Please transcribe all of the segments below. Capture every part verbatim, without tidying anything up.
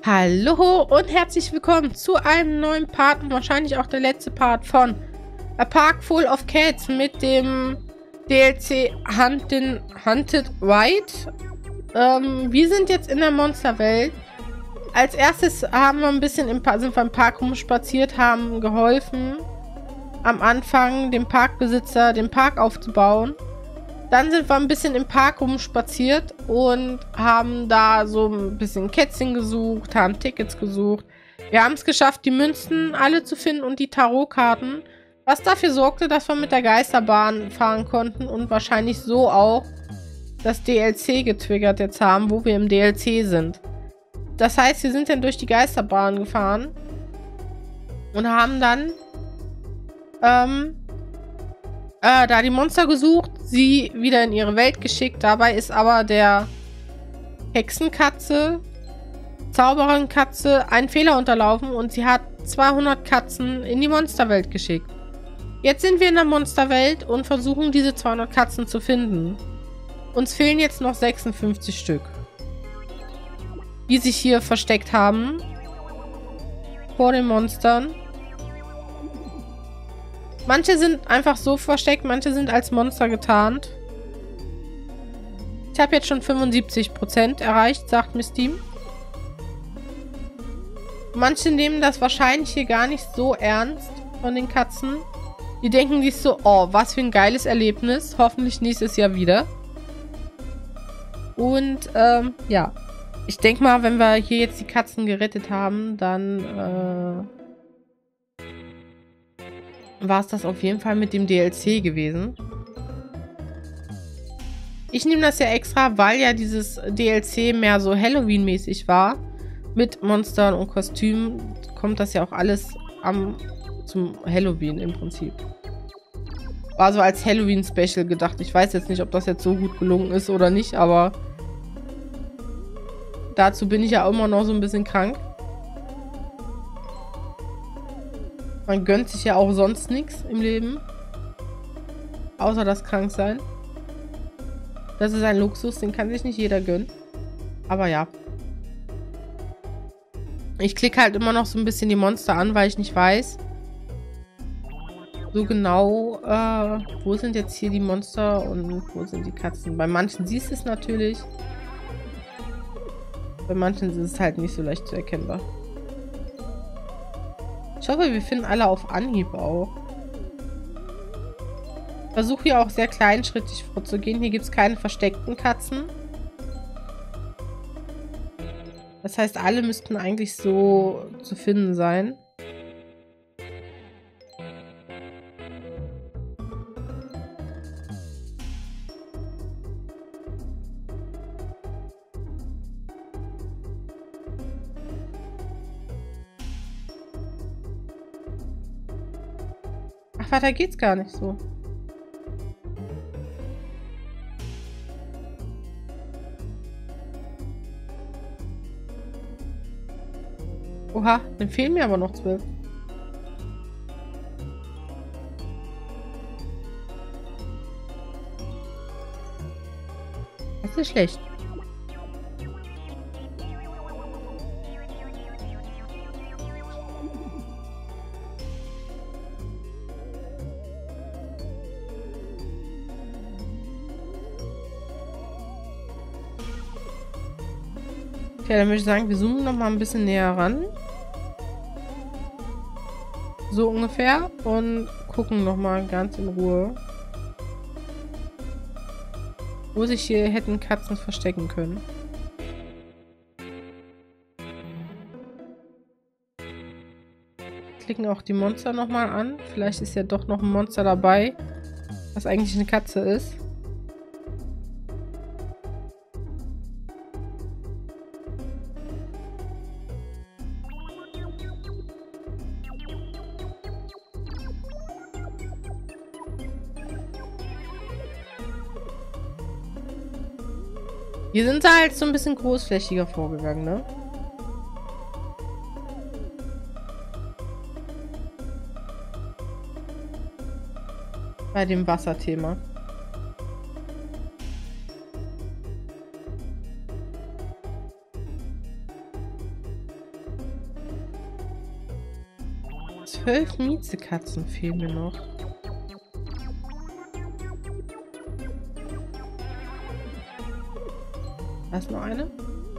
Hallo und herzlich willkommen zu einem neuen Part und wahrscheinlich auch der letzte Part von A Park Full of Cats mit dem D L C Hunted, Hunted White. Ähm, wir sind jetzt in der Monsterwelt. Als erstes haben wir ein bisschen im Park, sind wir im Park rumspaziert, haben geholfen, am Anfang dem Parkbesitzer den Park aufzubauen. Dann sind wir ein bisschen im Park rumspaziert und haben da so ein bisschen Kätzchen gesucht, haben Tickets gesucht. Wir haben es geschafft, die Münzen alle zu finden und die Tarotkarten, was dafür sorgte, dass wir mit der Geisterbahn fahren konnten und wahrscheinlich so auch das D L C getriggert jetzt haben, wo wir im D L C sind. Das heißt, wir sind dann durch die Geisterbahn gefahren und haben dann ähm, äh, da die Monster gesucht, sie wieder in ihre Welt geschickt. Dabei ist aber der Hexenkatze, Zauberenkatze, ein Fehler unterlaufen und sie hat zweihundert Katzen in die Monsterwelt geschickt. Jetzt sind wir in der Monsterwelt und versuchen, diese zweihundert Katzen zu finden. Uns fehlen jetzt noch sechsundfünfzig Stück, die sich hier versteckt haben vor den Monstern. Manche sind einfach so versteckt, manche sind als Monster getarnt. Ich habe jetzt schon fünfundsiebzig Prozent erreicht, sagt mir Steam. Manche nehmen das wahrscheinlich hier gar nicht so ernst von den Katzen. Die denken sich so, oh, was für ein geiles Erlebnis. Hoffentlich nächstes Jahr wieder. Und, ähm, ja. Ich denke mal, wenn wir hier jetzt die Katzen gerettet haben, dann, äh... war es das auf jeden Fall mit dem D L C gewesen. Ich nehme das ja extra, weil ja dieses D L C mehr so Halloween-mäßig war. Mit Monstern und Kostümen kommt das ja auch alles am, zum Halloween im Prinzip. War so als Halloween-Special gedacht. Ich weiß jetzt nicht, ob das jetzt so gut gelungen ist oder nicht, aber dazu bin ich ja immer noch so ein bisschen krank. Man gönnt sich ja auch sonst nichts im Leben. Außer das Kranksein. Das ist ein Luxus, den kann sich nicht jeder gönnen. Aber ja. Ich klicke halt immer noch so ein bisschen die Monster an, weil ich nicht weiß, so genau, äh, wo sind jetzt hier die Monster und wo sind die Katzen. Bei manchen siehst du es natürlich. Bei manchen ist es halt nicht so leicht zu erkennbar. Ich hoffe, wir finden alle auf Anhieb auch. Ich versuche hier auch sehr kleinschrittig vorzugehen. Hier gibt es keine versteckten Katzen. Das heißt, alle müssten eigentlich so zu finden sein. Ach, weiter geht's gar nicht so. Oha, dann fehlen mir aber noch zwölf. Das ist schlecht. Okay, dann würde ich sagen, wir zoomen noch mal ein bisschen näher ran. So ungefähr. Und gucken noch mal ganz in Ruhe, wo sich hier hätten Katzen verstecken können. Klicken auch die Monster noch mal an. Vielleicht ist ja doch noch ein Monster dabei, was eigentlich eine Katze ist. Hier sind sie halt so ein bisschen großflächiger vorgegangen, ne? Bei dem Wasserthema. Zwölf Miezekatzen fehlen mir noch. Da ist noch eine.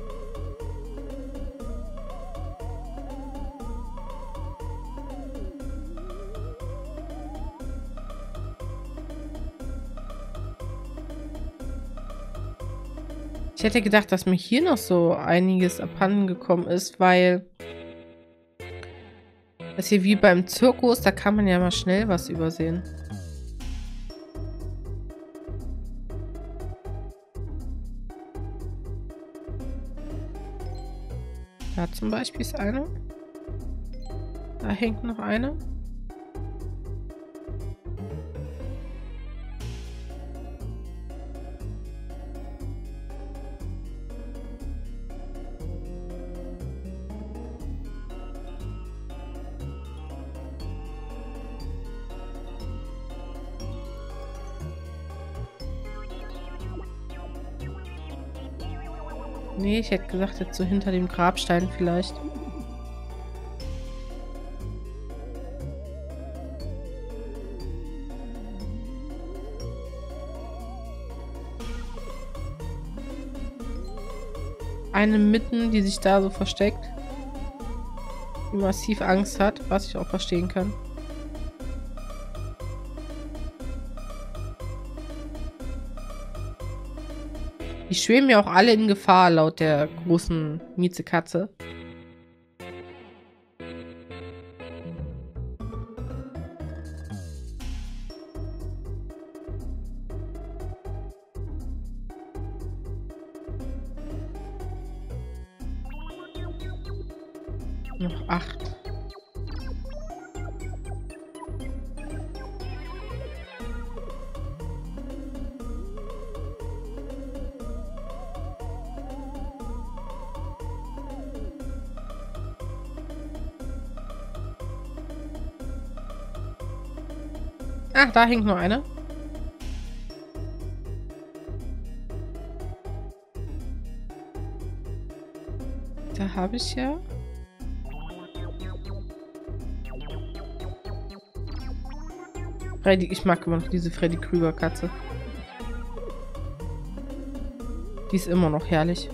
Ich hätte gedacht, dass mir hier noch so einiges abhanden gekommen ist, weil das hier wie beim Zirkus, da kann man ja mal schnell was übersehen. Da zum Beispiel ist eine. Da hängt noch eine. Nee, ich hätte gesagt, jetzt so hinter dem Grabstein vielleicht. Eine mitten, die sich da so versteckt. Die massiv Angst hat, was ich auch verstehen kann. Die schweben ja auch alle in Gefahr, laut der großen Miezekatze. Noch acht. Ach, da hängt noch eine. Da habe ich ja. Freddy, ich mag immer noch diese Freddy Krüger Katze. Die ist immer noch herrlich.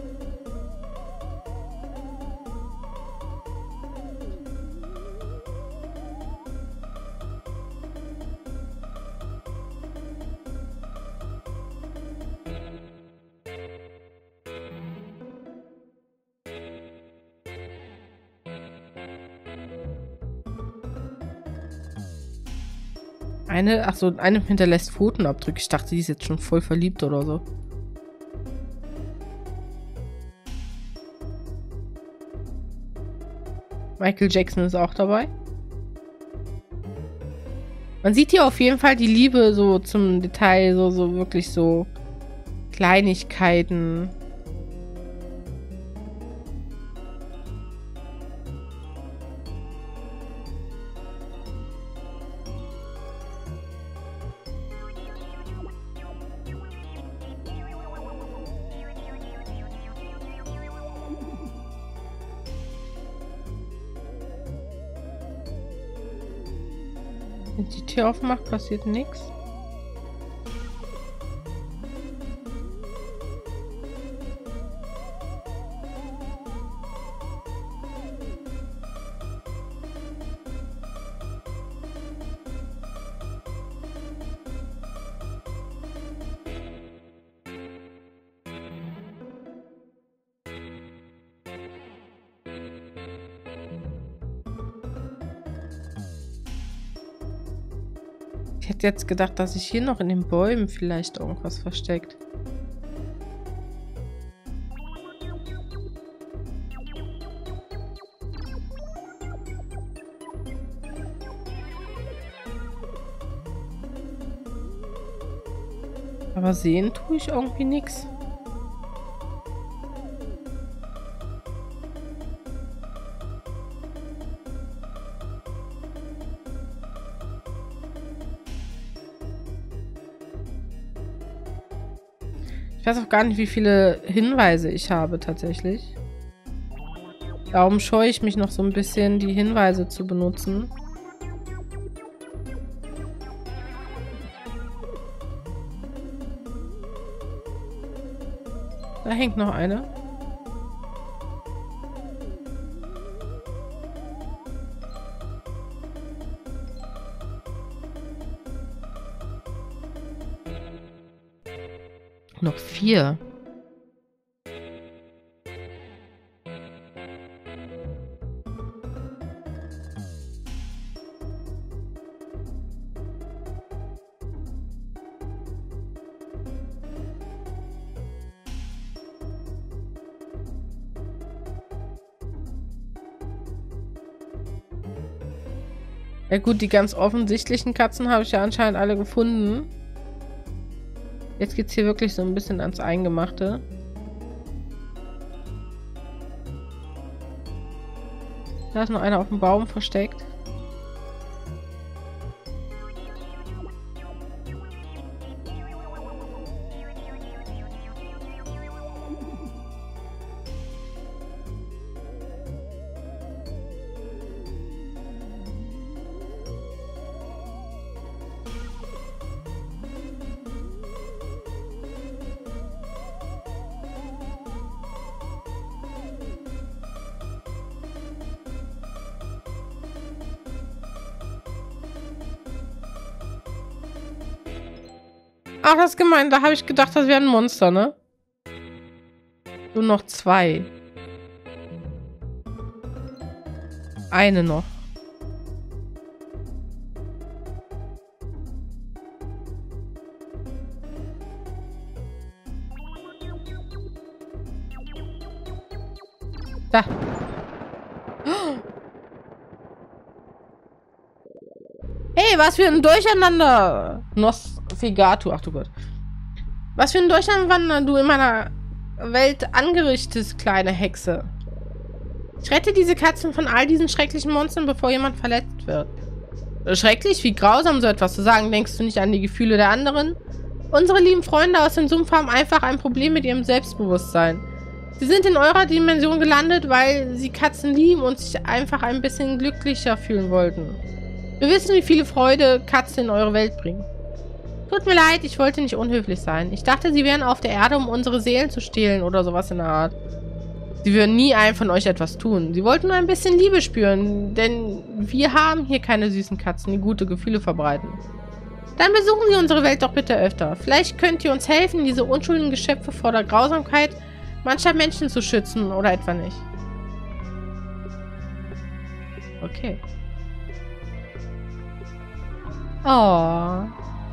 Eine, ach so, eine hinterlässt Pfotenabdrücke. Ich dachte, die ist jetzt schon voll verliebt oder so. Michael Jackson ist auch dabei. Man sieht hier auf jeden Fall die Liebe so zum Detail, so, so wirklich so Kleinigkeiten. Wenn die Tür aufmacht, passiert nichts. Ich hätte jetzt gedacht, dass sich hier noch in den Bäumen vielleicht irgendwas versteckt. Aber sehen tue ich irgendwie nichts. Ich weiß auch gar nicht, wie viele Hinweise ich habe tatsächlich. Darum scheue ich mich noch so ein bisschen, die Hinweise zu benutzen. hängt noch eine. Noch vier. Ja gut, die ganz offensichtlichen Katzen habe ich ja anscheinend alle gefunden. Jetzt geht es hier wirklich so ein bisschen ans Eingemachte. Da ist noch einer auf dem Baum versteckt. Ach, das ist gemein. Da habe ich gedacht, das wäre ein Monster, ne? Nur noch zwei. Eine noch. Da. Hey, was für ein Durcheinander. Nosferatu, ach du Gott. Was für ein Durcheinander du in meiner Welt angerichtest, kleine Hexe. Ich rette diese Katzen von all diesen schrecklichen Monstern, bevor jemand verletzt wird. Schrecklich? Wie grausam, so etwas zu sagen. Denkst du nicht an die Gefühle der anderen? Unsere lieben Freunde aus dem Sumpf haben einfach ein Problem mit ihrem Selbstbewusstsein. Sie sind in eurer Dimension gelandet, weil sie Katzen lieben und sich einfach ein bisschen glücklicher fühlen wollten. Wir wissen, wie viele Freude Katzen in eure Welt bringen. Tut mir leid, ich wollte nicht unhöflich sein. Ich dachte, sie wären auf der Erde, um unsere Seelen zu stehlen oder sowas in der Art. Sie würden nie einem von euch etwas tun. Sie wollten nur ein bisschen Liebe spüren, denn wir haben hier keine süßen Katzen, die gute Gefühle verbreiten. Dann besuchen Sie unsere Welt doch bitte öfter. Vielleicht könnt ihr uns helfen, diese unschuldigen Geschöpfe vor der Grausamkeit mancher Menschen zu schützen, oder etwa nicht. Okay. Oh.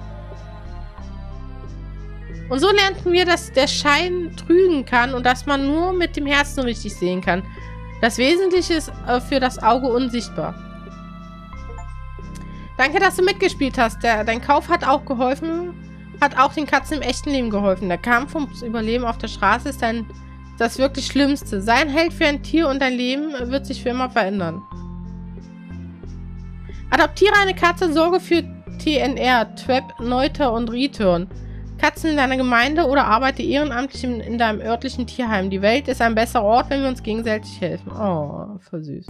Und so lernten wir, dass der Schein trügen kann und dass man nur mit dem Herzen richtig sehen kann. Das Wesentliche ist äh, für das Auge unsichtbar. Danke, dass du mitgespielt hast. Der, dein Kauf hat auch geholfen, hat auch den Katzen im echten Leben geholfen. Der Kampf ums Überleben auf der Straße ist ein, das wirklich Schlimmste. Sei ein Held für ein Tier und dein Leben wird sich für immer verändern. Adoptiere eine Katze, sorge für T N R, Trap, Neuter und Return. Katzen in deiner Gemeinde oder arbeite ehrenamtlich in, in deinem örtlichen Tierheim. Die Welt ist ein besserer Ort, wenn wir uns gegenseitig helfen. Oh, voll süß.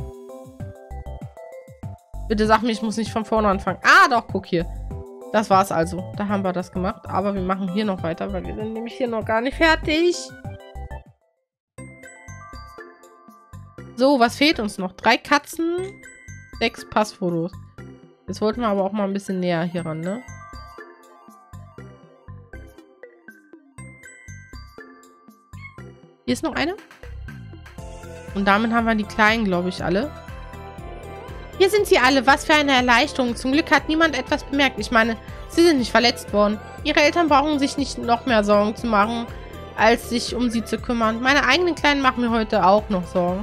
Bitte sag mir, ich muss nicht von vorne anfangen. Ah, doch, guck hier. Das war's also. Da haben wir das gemacht. Aber wir machen hier noch weiter, weil wir sind nämlich hier noch gar nicht fertig. So, was fehlt uns noch? Drei Katzen, sechs Passfotos. Jetzt wollten wir aber auch mal ein bisschen näher hier ran, ne? Hier ist noch eine. Und damit haben wir die Kleinen, glaube ich, alle. Hier sind sie alle. Was für eine Erleichterung. Zum Glück hat niemand etwas bemerkt. Ich meine, sie sind nicht verletzt worden. Ihre Eltern brauchen sich nicht noch mehr Sorgen zu machen, als sich um sie zu kümmern. Meine eigenen Kleinen machen mir heute auch noch Sorgen.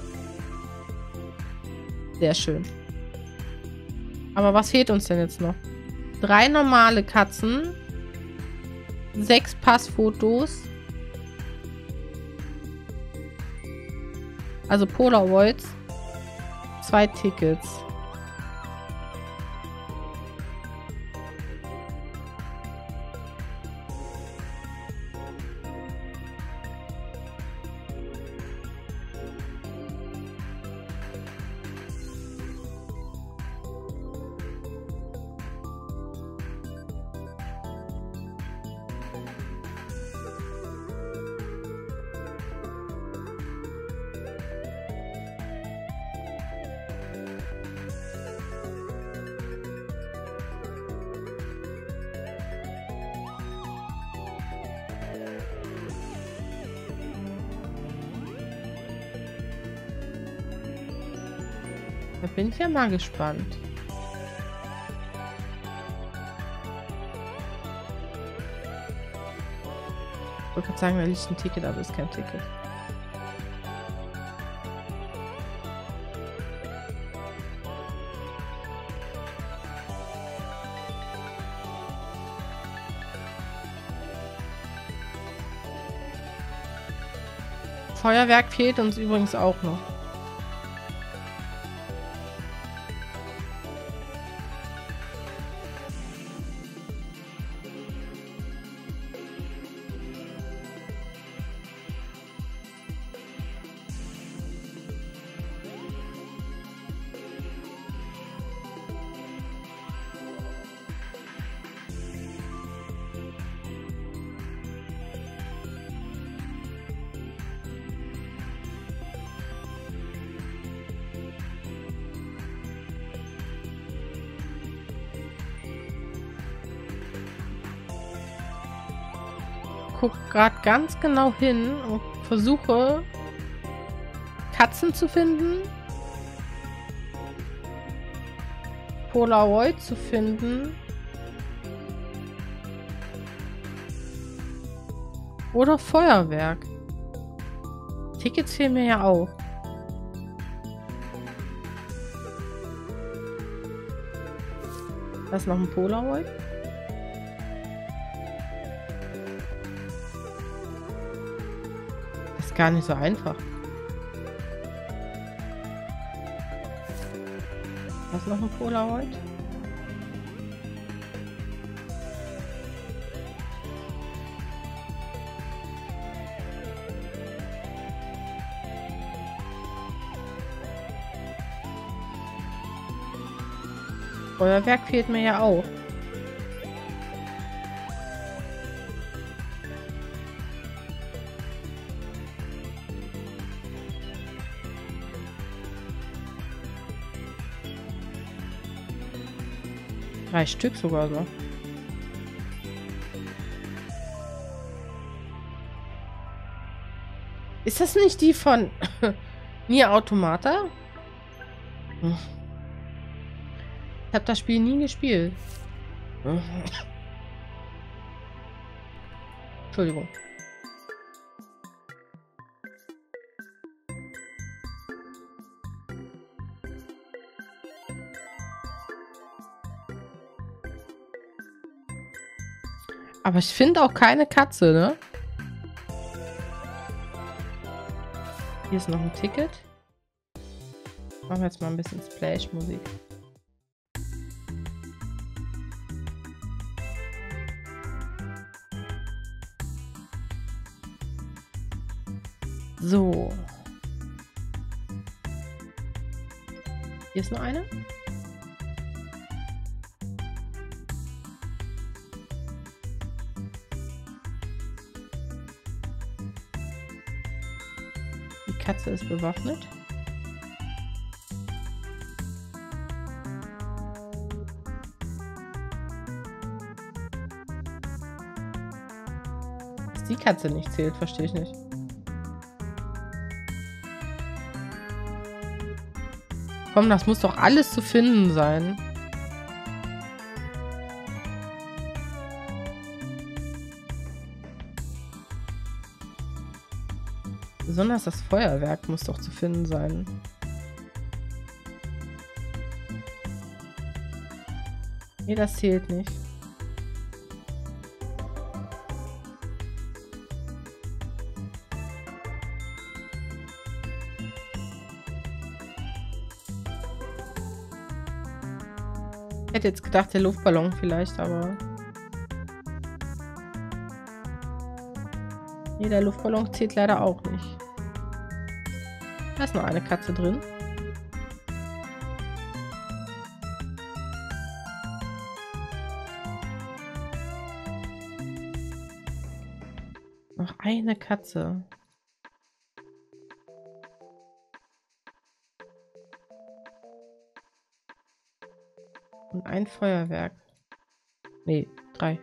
Sehr schön. Aber was fehlt uns denn jetzt noch? Drei normale Katzen. Sechs Passfotos. Also Polaroids. Zwei Tickets. Da bin ich ja mal gespannt. Ich wollte gerade sagen, da liegt ein Ticket, aber es ist kein Ticket. Feuerwerk fehlt uns übrigens auch noch. Guck gerade ganz genau hin und versuche Katzen zu finden, Polaroid zu finden oder Feuerwerk. Tickets fehlen mir ja auch. Da ist noch ein Polaroid. Gar nicht so einfach. Was noch ein Polaroid? Feuerwerk fehlt mir ja auch. Drei Stück sogar so. Ist das nicht die von Nier Automata? Hm. Ich habe das Spiel nie gespielt. Hm. Entschuldigung. Aber ich finde auch keine Katze, ne? Hier ist noch ein Ticket. Machen wir jetzt mal ein bisschen Splash-Musik. So. Hier ist noch eine. Die Katze ist bewaffnet. Dass die Katze nicht zählt, verstehe ich nicht. Komm, das muss doch alles zu finden sein. Besonders das Feuerwerk muss doch zu finden sein. Nee, das zählt nicht. Ich hätte jetzt gedacht, der Luftballon vielleicht, aber... Nee, der Luftballon zählt leider auch nicht. Da ist noch eine Katze drin. Noch eine Katze. Und ein Feuerwerk. Nee, drei.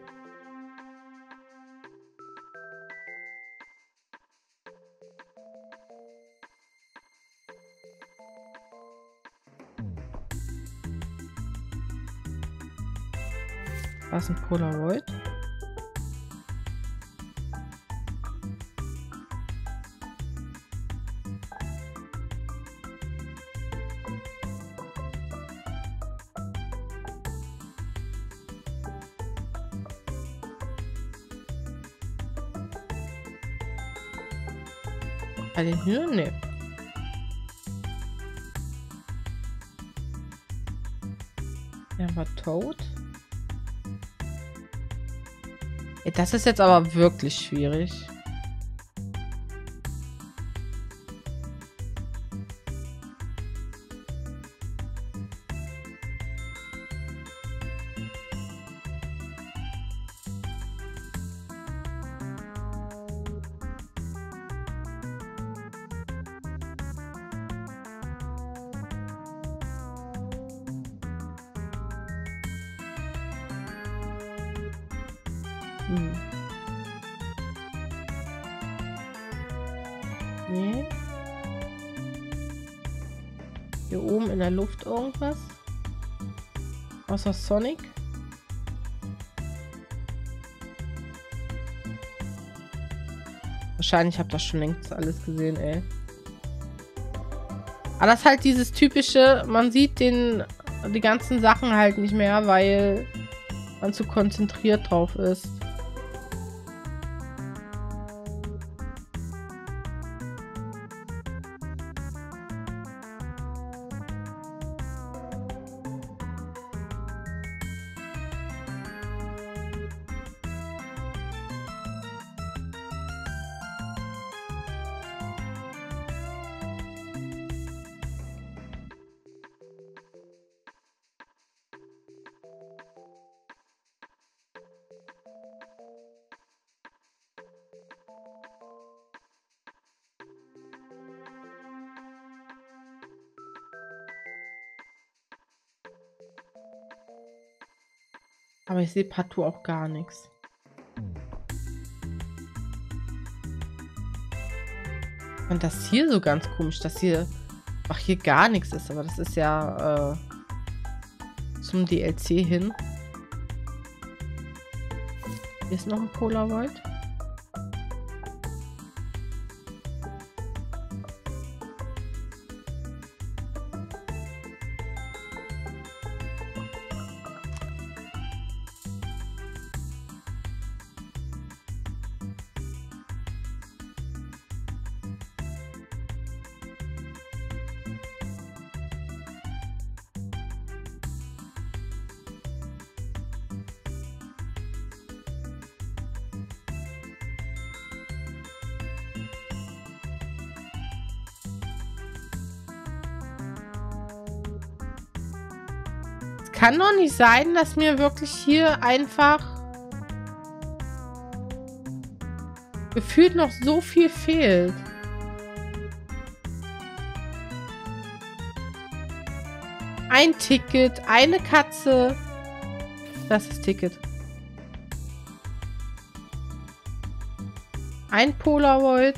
Da ist ein Polaroid. Bei den Hühnern? Nee. Er war tot. Ey, das ist jetzt aber wirklich schwierig. Hm. Nee. Hier oben in der Luft irgendwas. Außer Sonic. Wahrscheinlich habt ihr schon längst alles gesehen, ey. Aber das ist halt dieses typische, man sieht den, die ganzen Sachen halt nicht mehr, weil man zu konzentriert drauf ist. Aber ich sehe partout auch gar nichts. Und das hier so ganz komisch, dass hier ach hier gar nichts ist, aber das ist ja äh, zum D L C hin. Hier ist noch ein Polaroid. Kann doch nicht sein, dass mir wirklich hier einfach gefühlt noch so viel fehlt. Ein Ticket, eine Katze. Das ist Ticket. Ein Polaroid.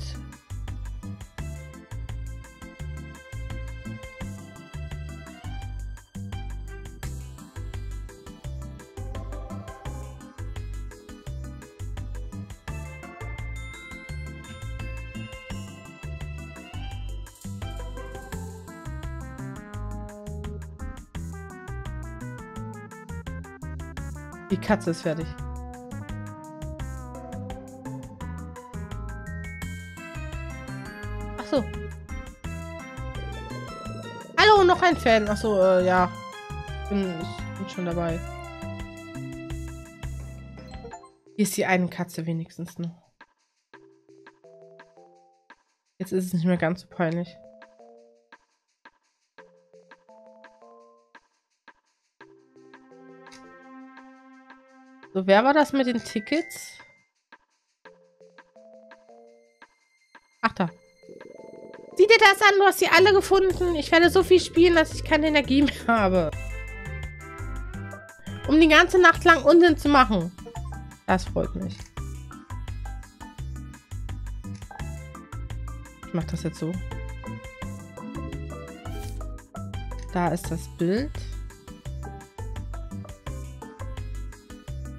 Die Katze ist fertig. Ach so. Hallo, noch ein Fan. Ach so, äh, ja. Bin, ich bin schon dabei. Hier ist die eine Katze wenigstens noch. Jetzt ist es nicht mehr ganz so peinlich. So, wer war das mit den Tickets? Ach da. Sieh dir das an, du hast sie alle gefunden. Ich werde so viel spielen, dass ich keine Energie mehr habe. Um die ganze Nacht lang Unsinn zu machen. Das freut mich. Ich mache das jetzt so. Da ist das Bild.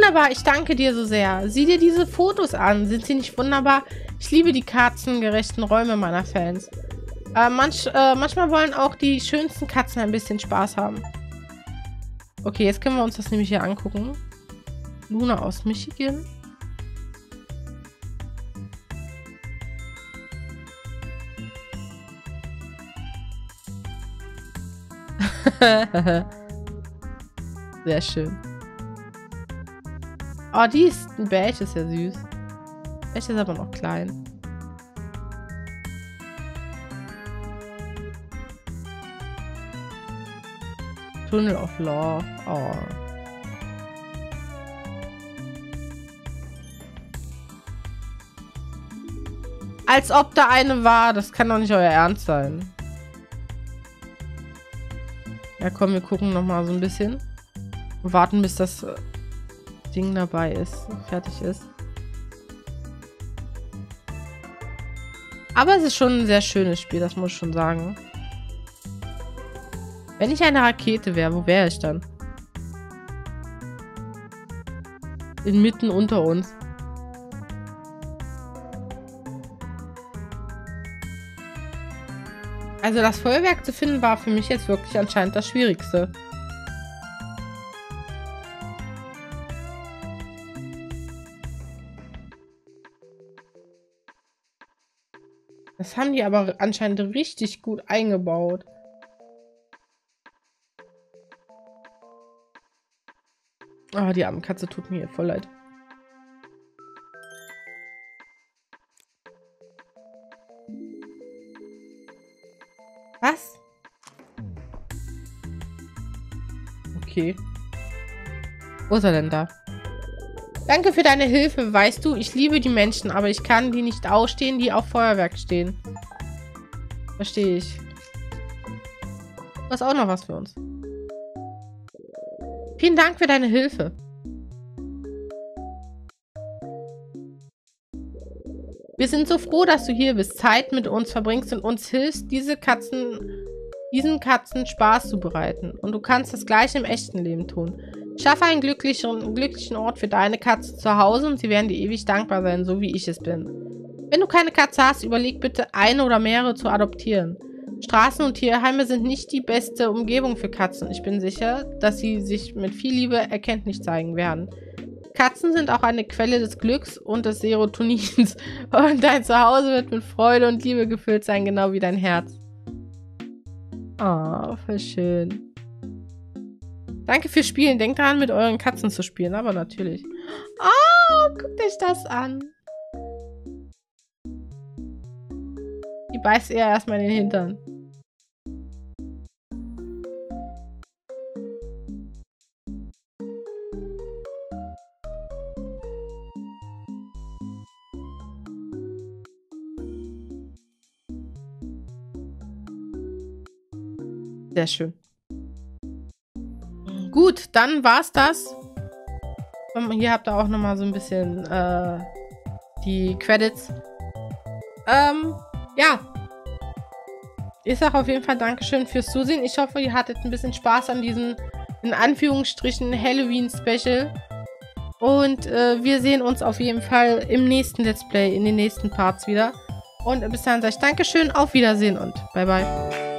Wunderbar, ich danke dir so sehr. Sieh dir diese Fotos an. Sind sie nicht wunderbar? Ich liebe die katzengerechten Räume meiner Fans. Äh, manch, äh, manchmal wollen auch die schönsten Katzen ein bisschen Spaß haben. Okay, jetzt können wir uns das nämlich hier angucken. Luna aus Michigan. Sehr schön. Oh, die ist ein Bärch, ist ja süß. Bärch ist aber noch klein. Tunnel of Law. Oh. Als ob da eine war. Das kann doch nicht euer Ernst sein. Ja, komm, wir gucken noch mal so ein bisschen. Und warten, bis das Ding dabei ist. Fertig ist. Aber es ist schon ein sehr schönes Spiel, das muss ich schon sagen. Wenn ich eine Rakete wäre, wo wäre ich dann? Inmitten unter uns. Also das Feuerwerk zu finden war für mich jetzt wirklich anscheinend das Schwierigste. Das haben die aber anscheinend richtig gut eingebaut. Ah, oh, die arme Katze tut mir voll leid. Was? Okay. Wo ist er denn da? Danke für deine Hilfe. Weißt du, ich liebe die Menschen, aber ich kann die nicht ausstehen, die auf Feuerwerk stehen. Verstehe ich. Du hast auch noch was für uns. Vielen Dank für deine Hilfe. Wir sind so froh, dass du hier bist, Zeit mit uns verbringst und uns hilfst, diese Katzen, diesen Katzen Spaß zu bereiten. Und du kannst das gleiche im echten Leben tun. Schaffe einen glücklichen, glücklichen Ort für deine Katze zu Hause und sie werden dir ewig dankbar sein, so wie ich es bin. Wenn du keine Katze hast, überleg bitte, eine oder mehrere zu adoptieren. Straßen und Tierheime sind nicht die beste Umgebung für Katzen. Ich bin sicher, dass sie sich mit viel Liebe erkenntlich zeigen werden. Katzen sind auch eine Quelle des Glücks und des Serotonins. Und dein Zuhause wird mit Freude und Liebe gefüllt sein, genau wie dein Herz. Oh, voll schön. Danke fürs Spielen. Denkt daran, mit euren Katzen zu spielen, aber natürlich. Oh, guckt euch das an. Die beißt eher erstmal in den Hintern. Sehr schön. Gut, dann war's das. Hier habt ihr auch nochmal so ein bisschen äh, die Credits. Ähm, ja. Ich sage auf jeden Fall Dankeschön fürs Zusehen. Ich hoffe, ihr hattet ein bisschen Spaß an diesem, in Anführungsstrichen, Halloween-Special. Und äh, wir sehen uns auf jeden Fall im nächsten Let's Play, in den nächsten Parts wieder. Und bis dahin sage ich Dankeschön, auf Wiedersehen und bye bye.